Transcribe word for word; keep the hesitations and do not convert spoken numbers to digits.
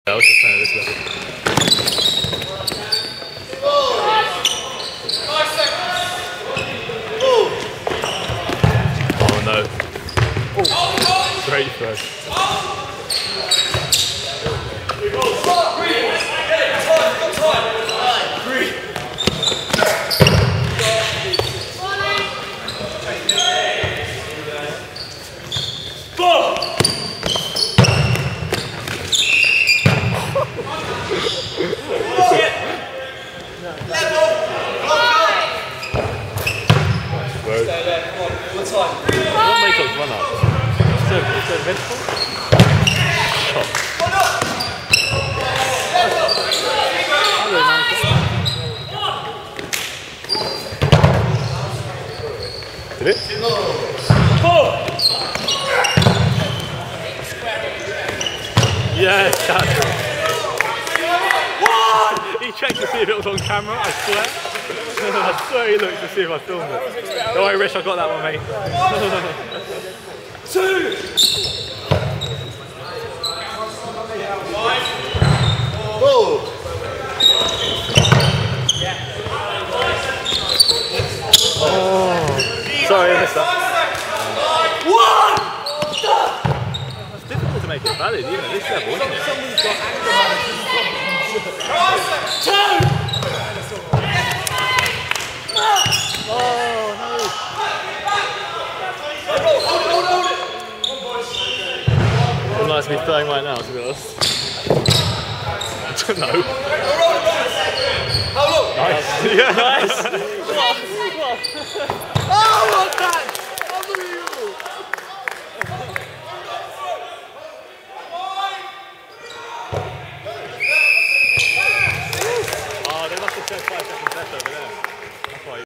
I was just playing at this level. Oh no. Oh. Great throw. What makes us run up? Is there, is there vengeful? Oh. Did it? Yes, that's it. What? He checked to see if it was on camera, I swear. I swear he looked to see if I filmed it. Don't worry, Rich, I got that one, mate. Two! Oh! Oh! Sorry, I missed that. One! It's difficult to make it valid, even at this level, isn't it? Someone's got two! Oh no! Wouldn't like to be throwing right now, to be honest. No. Nice. Yeah. Nice. Oh, what that? Unbelievable. Oh, they must have said five seconds left over there. That's why.